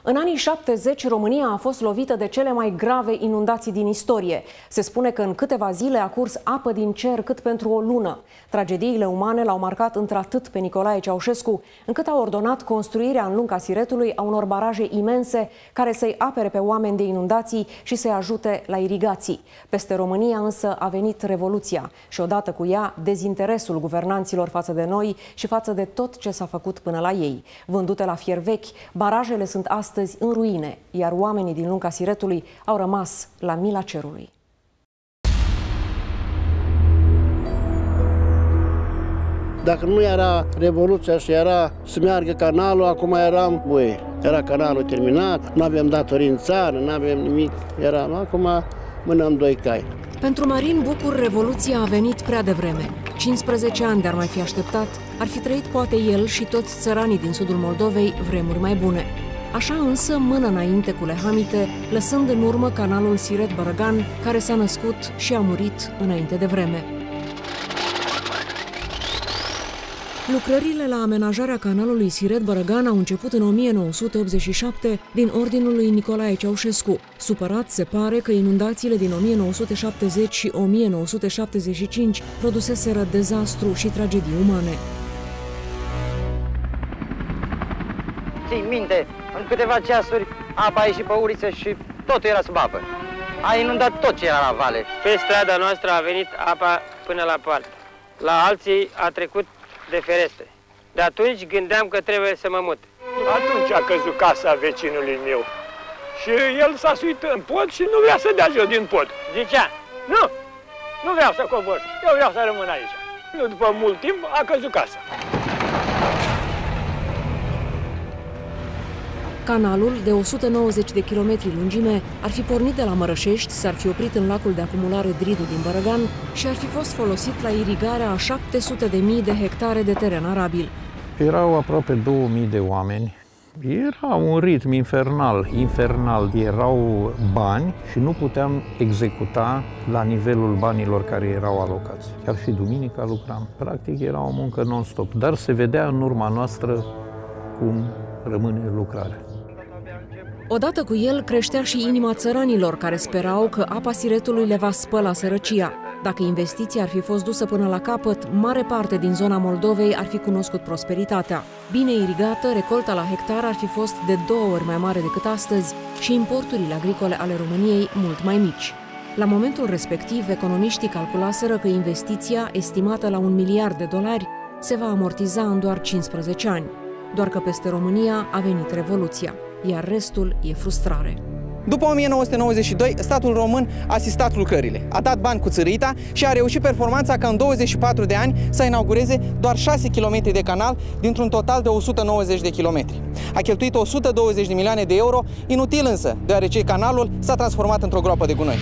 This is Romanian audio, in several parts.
În anii 70, România a fost lovită de cele mai grave inundații din istorie. Se spune că în câteva zile a curs apă din cer cât pentru o lună. Tragediile umane l-au marcat într-atât pe Nicolae Ceaușescu, încât a ordonat construirea în lunga Siretului a unor baraje imense care să-i apere pe oameni de inundații și să-i ajute la irigații. Peste România însă a venit Revoluția și odată cu ea dezinteresul guvernanților față de noi și față de tot ce s-a făcut până la ei. Vândute la fier vechi, barajele sunt astăzi în ruine, iar oamenii din lunga Siretului au rămas la mila cerului. Dacă nu era Revoluția și era să meargă canalul, acum eram, era canalul terminat, nu aveam datorii în țară, nu aveam nimic, acum mânăm doi cai. Pentru Marin Bucur, Revoluția a venit prea devreme. 15 ani de-ar mai fi așteptat, ar fi trăit poate el și toți țăranii din sudul Moldovei vremuri mai bune. Așa însă, mână înainte cu lehamite, lăsând în urmă canalul Siret-Bărăgan, care s-a născut și a murit înainte de vreme. Lucrările la amenajarea canalului Siret-Bărăgan au început în 1987 din ordinul lui Nicolae Ceaușescu. Supărat, se pare că inundațiile din 1970 și 1975 produseseră dezastru și tragedii umane. Ții minte, în câteva ceasuri apa a ieșit pe uliță și totul era sub apă. A inundat tot ce era la vale. Pe strada noastră a venit apa până la poartă. La alții a trecut de ferestre. De atunci gândeam că trebuie să mă mut. Atunci a căzut casa vecinului meu. Și el s-a suit în pod și nu vrea să dea jos din pod. Zicea, nu vreau să cobor, eu vreau să rămân aici. După mult timp a căzut casa. Canalul, de 190 de kilometri lungime, ar fi pornit de la Mărășești, s-ar fi oprit în lacul de acumulare Dridu din Bărăgan și ar fi fost folosit la irigarea a 700.000 de hectare de teren arabil. Erau aproape 2000 de oameni. Era un ritm infernal. Erau bani și nu puteam executa la nivelul banilor care erau alocați. Chiar și duminica lucram. Practic era o muncă non-stop, dar se vedea în urma noastră cum rămâne lucrarea. Odată cu el creștea și inima țăranilor care sperau că apa Siretului le va spăla sărăcia. Dacă investiția ar fi fost dusă până la capăt, mare parte din zona Moldovei ar fi cunoscut prosperitatea. Bine irigată, recolta la hectar ar fi fost de 2 ori mai mare decât astăzi și importurile agricole ale României mult mai mici. La momentul respectiv, economiștii calculaseră că investiția, estimată la $1 miliard, se va amortiza în doar 15 ani. Doar că peste România a venit Revoluția, iar restul e frustrare. După 1992, statul român a asistat lucrările, a dat bani cu țărâita și a reușit performanța ca în 24 de ani să inaugureze doar 6 km de canal dintr-un total de 190 de kilometri. A cheltuit 120 de milioane de euro, inutil însă, deoarece canalul s-a transformat într-o groapă de gunoi.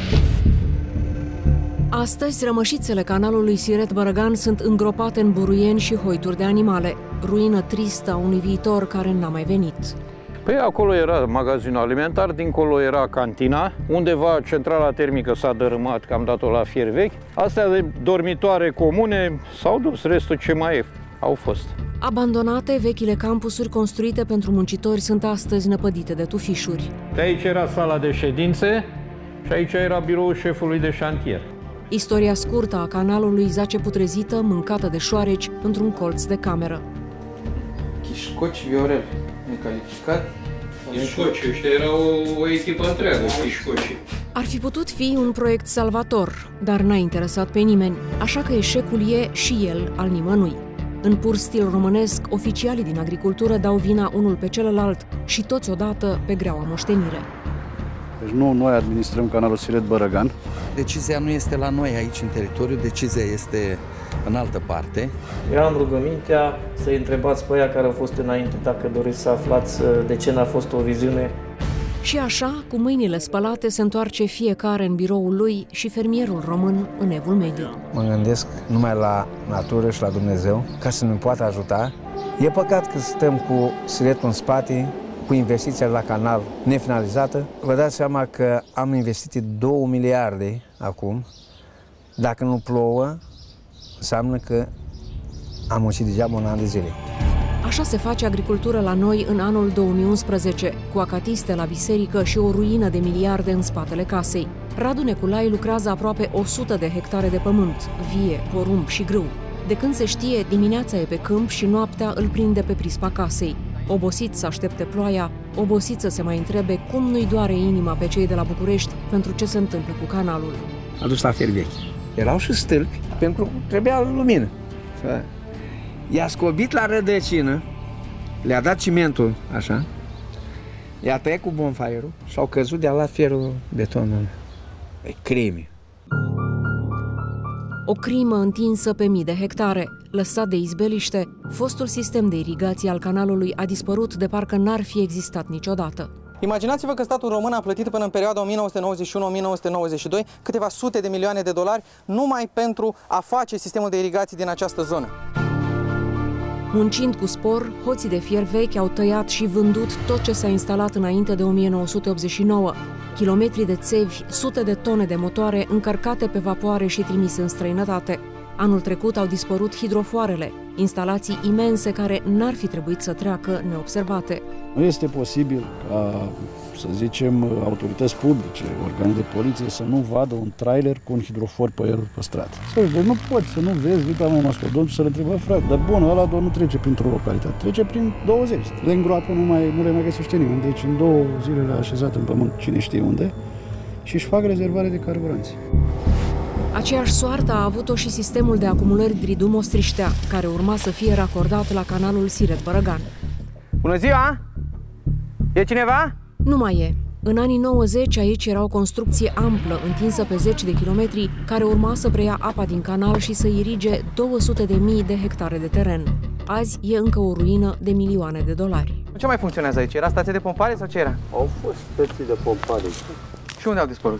Astăzi, rămășițele canalului Siret-Bărăgan sunt îngropate în buruieni și hoituri de animale, ruină tristă a unui viitor care n-a mai venit. Păi acolo era magazinul alimentar, dincolo era cantina, undeva centrala termică s-a dărâmat, că am dat-o la fier vechi. Astea de dormitoare comune s-au dus, restul ce mai au fost. Abandonate, vechile campusuri construite pentru muncitori sunt astăzi năpădite de tufișuri. De aici era sala de ședințe și aici era biroul șefului de șantier. Istoria scurtă a canalului zace putrezită, mâncată de șoareci, într-un colț de cameră. Chișcoci Viorel, necalificat. Chișcoci, ăștia erau o echipă întreagă, chișcoci. Ar fi putut fi un proiect salvator, dar n-a interesat pe nimeni, așa că eșecul e și el al nimănui. În pur stil românesc, oficialii din agricultură dau vina unul pe celălalt și toți odată pe greaua moștenire. Deci nu noi administrăm canalul Siret-Bărăgan. Decizia nu este la noi aici în teritoriu, decizia este în altă parte. Eu am rugămintea să-i întrebați pe aia care au fost înainte, dacă doriți să aflați de ce n-a fost o viziune. Și așa, cu mâinile spălate, se întoarce fiecare în biroul lui și fermierul român în Evul Mediu. Mă gândesc numai la natură și la Dumnezeu ca să ne poată ajuta. E păcat că stăm cu Siretul în spate, cu investiția la canal nefinalizată. Vă dați seama că am investit 2 miliarde acum. Dacă nu plouă, înseamnă că am muncit degeaba un an de zile. Așa se face agricultură la noi în anul 2011, cu acatiste la biserică și o ruină de miliarde în spatele casei. Radu Neculai lucrează aproape 100 de hectare de pământ, vie, porumb și grâu. De când se știe, dimineața e pe câmp și noaptea îl prinde pe prispa casei. Obosit să aștepte ploaia, obosit să se mai întrebe cum nu-i doare inima pe cei de la București pentru ce se întâmplă cu canalul. A dus la fer vechi. Erau și stâlpi, pentru că trebuia lumină. I-a scobit la rădăcină, le-a dat cimentul, așa, i-a tăiat cu bonfire-ul și au căzut de-a luat ferul betonul. E crime. O crimă întinsă pe mii de hectare. Lăsat de izbeliște, fostul sistem de irigație al canalului a dispărut de parcă n-ar fi existat niciodată. Imaginați-vă că statul român a plătit până în perioada 1991-1992 câteva sute de milioane de dolari numai pentru a face sistemul de irigații din această zonă. Muncind cu spor, hoții de fier vechi au tăiat și vândut tot ce s-a instalat înainte de 1989. Kilometri de țevi, sute de tone de motoare încărcate pe vapoare și trimise în străinătate. Anul trecut au dispărut hidrofoarele, instalații imense care n-ar fi trebuit să treacă neobservate. Nu este posibil ca, să zicem, autorități publice, organe de poliție să nu vadă un trailer cu un hidrofor pe el pe stradă. Deci nu poți să nu vezi, uite, am un mastodont și să le întreba, frate, dar bun, ăla doar nu trece printr-o localitate, trece prin 20. Le îngroapă, nu le mai găsește nimeni. Deci în 2 zile le-a așezat în pământ, cine știe unde, și își fac rezervare de carburanți. Aceeași soartă a avut-o și sistemul de acumulări Dridu-Mostriștea, care urma să fie racordat la canalul Siret-Bărăgan. Bună ziua! E cineva? Nu mai e. În anii 90 aici era o construcție amplă, întinsă pe 10 de kilometri, care urma să preia apa din canal și să irige 200.000 de hectare de teren. Azi e încă o ruină de milioane de dolari. Ce mai funcționează aici? Era stație de pompare sau ce era? Au fost stații de pompare. Și unde au dispărut?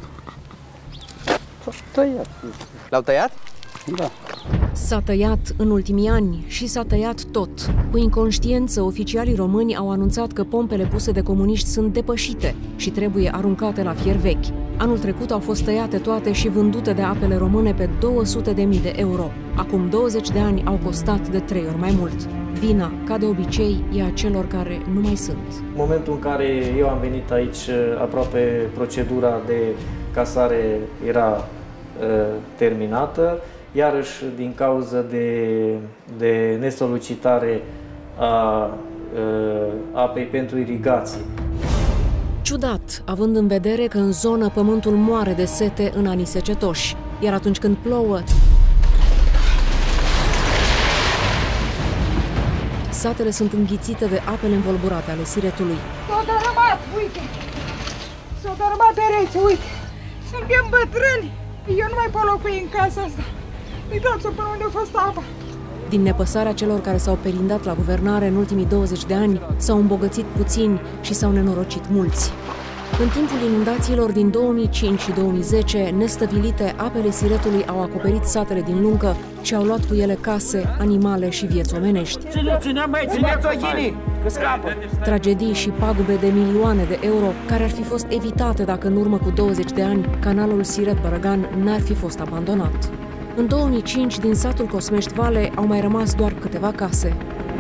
S-au tăiat. L-au tăiat? Da. S-a tăiat în ultimii ani și s-a tăiat tot. Cu inconștiență, oficialii români au anunțat că pompele puse de comuniști sunt depășite și trebuie aruncate la fier vechi. Anul trecut au fost tăiate toate și vândute de apele române pe 200.000 de euro. Acum 20 de ani au costat de 3 ori mai mult. Vina, ca de obicei, e a celor care nu mai sunt. În momentul în care eu am venit aici, aproape procedura de casare era terminată, iarăși din cauza de nesolicitare a apei pentru irigații. Ciudat, având în vedere că în zonă pământul moare de sete în anii secetoși, iar atunci când plouă, satele sunt înghițite de apele învolburate ale Siretului. S-au dărâmat, uite! S-au dărâmat pereți, uite! Suntem bătrâni! Eu nu mai pot locui în casa asta. Uitați-o până unde a fost apa. Din nepăsarea celor care s-au perindat la guvernare în ultimii 20 de ani, s-au îmbogățit puțini și s-au nenorocit mulți. În timpul inundațiilor din 2005 și 2010, nestăvilite, apele Siretului au acoperit satele din Luncă și au luat cu ele case, animale și vieți omenești. Tragedii și pagube de milioane de euro care ar fi fost evitate dacă în urmă cu 20 de ani canalul Siret-Bărăgan n-ar fi fost abandonat. În 2005, din satul Cosmești Vale, au mai rămas doar câteva case.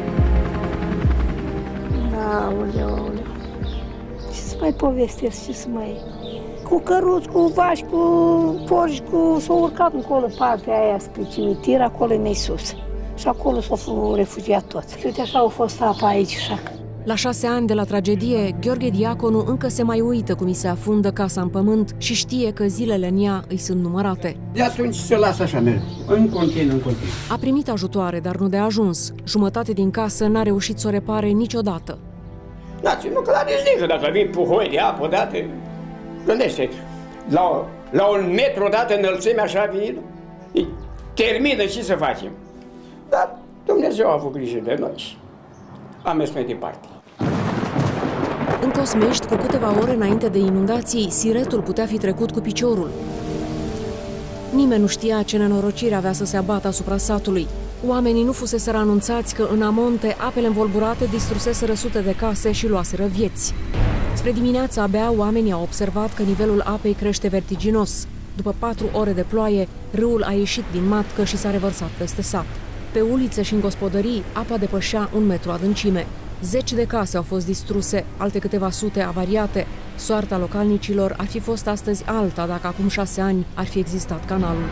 Aoleu. Ce să mai povestesc, ce să mai... Cu căruți, cu vași, cu porci, s-au urcat încolo partea aia spre cimitir, acolo e mai sus. Și acolo s-au refugiat toți. Și uite așa a fost apa aici, așa. La 6 ani de la tragedie, Gheorghe Diaconu încă se mai uită cum îi se afundă casa în pământ și știe că zilele în ea îi sunt numărate. De atunci se lasă așa, merg. În continuu. A primit ajutoare, dar nu de ajuns. Jumătate din casă n-a reușit să o repare niciodată. Da, nu că la nici dacă vin puhoi de apă odată, gândește, la 1 metru odată înălțime așa vin, termină, ce să facem? Dar Dumnezeu a avut grijă de noi și am mers mai departe. În Cosmești, cu câteva ore înainte de inundații, Siretul putea fi trecut cu piciorul. Nimeni nu știa ce nenorocire avea să se abată asupra satului. Oamenii nu fuseseră anunțați că în amonte apele învolburate distruseseră sute de case și luaseră vieți. Spre dimineață abia oamenii au observat că nivelul apei crește vertiginos. După 4 ore de ploaie, râul a ieșit din matcă și s-a revărsat peste sat. Pe ulițe și în gospodării, apa depășea 1 metru adâncime. Zeci de case au fost distruse, alte câteva sute avariate. Soarta localnicilor ar fi fost astăzi alta dacă acum 6 ani ar fi existat canalul.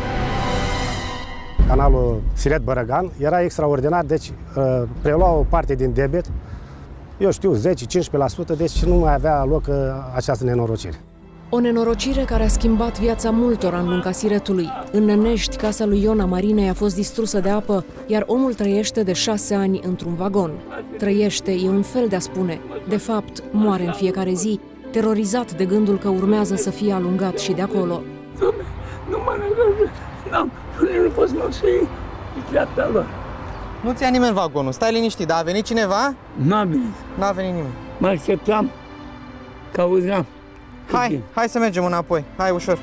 Canalul Siret-Bărăgan era extraordinar, deci prelua o parte din debet, eu știu, 10-15%, deci nu mai avea loc această nenorocire. O nenorocire care a schimbat viața multora în lunga Siretului. În Nănești, casa lui Iona Marinei a fost distrusă de apă, iar omul trăiește de 6 ani într-un vagon. Trăiește e un fel de a spune. De fapt, moare în fiecare zi, terorizat de gândul că urmează să fie alungat și de acolo. Nu mănâncă, nu pot să iei viața lor. Nu ți-a nimeni vagonul, stai liniștit, dar a venit cineva? N-a venit. N-a venit nimeni. Mă așteptam, că auzeam. Hai să mergem înapoi, hai ușor.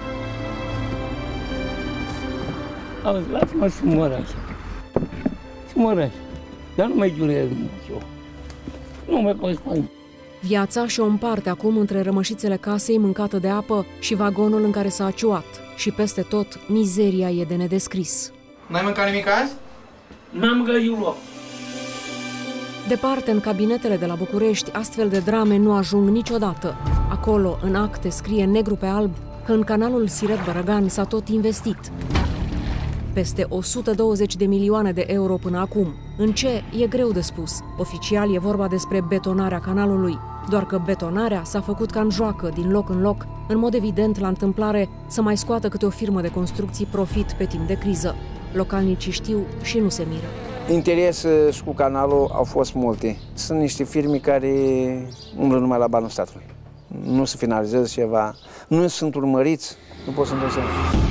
Auzi, lasă-mă să mor aici. Să mor aici. Dar nu mai durez mult. Nu mai pot spune. Viața și-o împarte acum între rămășițele casei mâncată de apă și vagonul în care s-a aciuat. Și peste tot, mizeria e de nedescris. N-ai mâncat nimic azi? N-am găsit loc. Departe, în cabinetele de la București, astfel de drame nu ajung niciodată. Acolo, în acte, scrie negru pe alb că în canalul Siret-Bărăgan s-a tot investit. Peste 120 de milioane de euro până acum. În ce? E greu de spus. Oficial e vorba despre betonarea canalului. Doar că betonarea s-a făcut ca în joacă, din loc în loc, în mod evident la întâmplare să mai scoată câte o firmă de construcții profit pe timp de criză. Localnicii știu și nu se miră. Interes cu canalul au fost multe. Sunt niște firme care umblă numai la banul statului. Nu se finalizează ceva, nu sunt urmăriți, nu pot să-mi dau seama.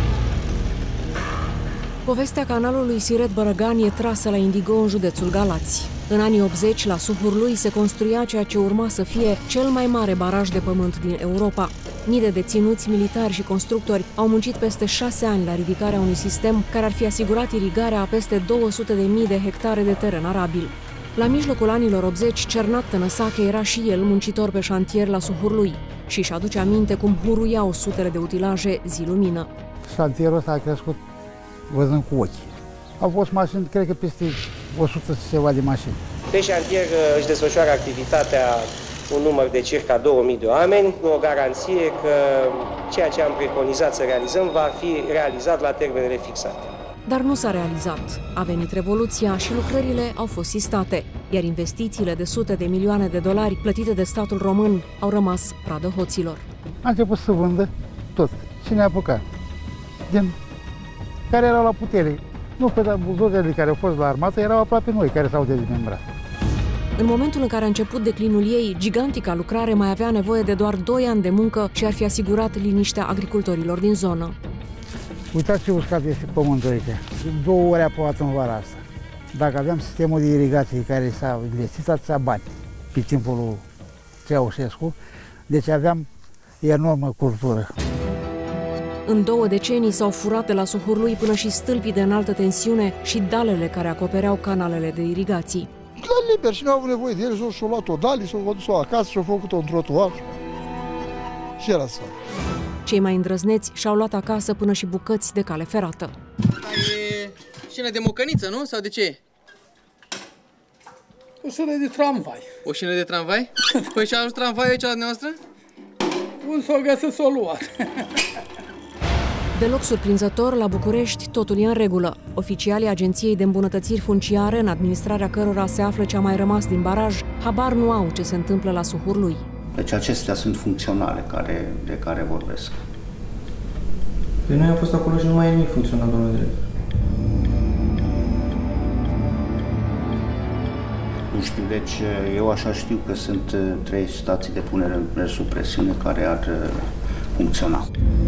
Povestea canalului Siret-Bărăgan e trasă la Indigo în județul Galați. În anii 80, la Suhurlui, se construia ceea ce urma să fie cel mai mare baraj de pământ din Europa. Mii de deținuți militari și constructori au muncit peste 6 ani la ridicarea unui sistem care ar fi asigurat irigarea a peste 200.000 de hectare de teren arabil. La mijlocul anilor 80, Cernat Tănăsache era și el muncitor pe șantier la Suhurlui și își aduce aminte cum huruiau sutele de utilaje zi-lumină. Șantierul ăsta a crescut văzând cu ochii. Au fost mașini, cred că peste 100 ceva de mașini. Pe șantier își desfășoară activitatea un număr de circa 2000 de oameni, cu o garanție că ceea ce am preconizat să realizăm va fi realizat la termenele fixate. Dar nu s-a realizat. A venit Revoluția și lucrările au fost sistate, iar investițiile de sute de milioane de dolari plătite de statul român au rămas pradă hoților. A început să vândă tot. Cine a apucat? Din care erau la putere. Nu, pe buldozerele care au fost la armată erau aproape noi care s-au dezmembrat. În momentul în care a început declinul ei, gigantica lucrare mai avea nevoie de doar 2 ani de muncă și ar fi asigurat liniștea agricultorilor din zonă. Uitați ce uscat este pământul aici. 2 ore a plouat în vara asta. Dacă aveam sistemul de irigație care s-a investit atâția bani pe timpul lui Ceaușescu, deci aveam enormă cultură. În 2 decenii s-au furat de la Suhurlui până și stâlpii de înaltă tensiune și dalele care acopereau canalele de irigații. La liber și nu au avut nevoie de el, și-au luat o dalie, și-au dus-o acasă, și-au făcut-o în trotuar. Și era să fac. Cei mai îndrăzneți și-au luat acasă până și bucăți de cale ferată. E șină de mocăniță, nu? Sau de ce? O șină de tramvai. O șină de tramvai? Păi și-a ajuns tramvaiul aici la noastră? Unde s-o găsesc, s-o luat. Deloc surprinzător, la București totul e în regulă. Oficialii Agenției de Îmbunătățiri Funciare, în administrarea cărora se află ce a mai rămas din baraj, habar nu au ce se întâmplă la Suhurlui. Deci acestea sunt funcționale de care vorbesc. Păi noi am fost acolo și nu mai e nimic funcțional, domnule director. Nu știu, deci eu așa știu că sunt 3 stații de punere sub presiune care ar funcționa.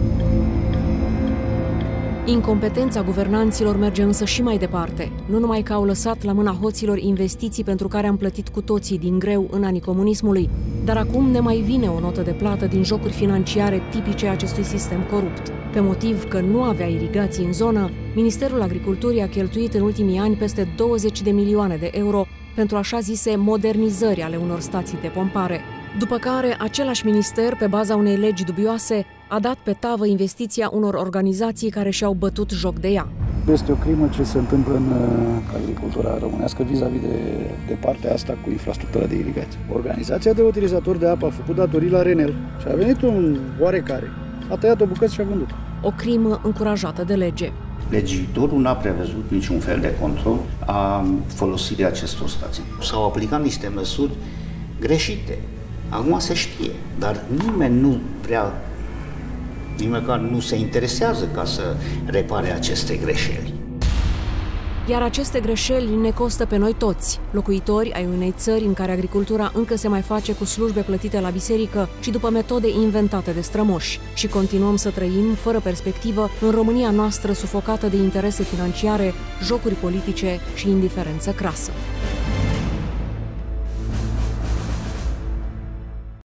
Incompetența guvernanților merge însă și mai departe. Nu numai că au lăsat la mâna hoților investiții pentru care am plătit cu toții din greu în anii comunismului, dar acum ne mai vine o notă de plată din jocuri financiare tipice acestui sistem corupt. Pe motiv că nu avea irigații în zonă, Ministerul Agriculturii a cheltuit în ultimii ani peste 20 de milioane de euro pentru așa zise modernizări ale unor stații de pompare. După care, același minister, pe baza unei legi dubioase, a dat pe tavă investiția unor organizații care și-au bătut joc de ea. Este o crimă ce se întâmplă în agricultura românească vis-a-vis de partea asta cu infrastructura de irigație. Organizația de utilizatori de apă a făcut datorii la Renel și a venit un oarecare, a tăiat o bucăță și a vândut. O crimă încurajată de lege. Legiuitorul n-a prevăzut niciun fel de control a folosirii acestor stații. S-au aplicat niște măsuri greșite. Acum se știe, dar nimeni nu vrea, nici măcar nu se interesează ca să repare aceste greșeli. Iar aceste greșeli ne costă pe noi toți, locuitori ai unei țări în care agricultura încă se mai face cu slujbe plătite la biserică și după metode inventate de strămoși. Și continuăm să trăim fără perspectivă în România noastră sufocată de interese financiare, jocuri politice și indiferență crasă.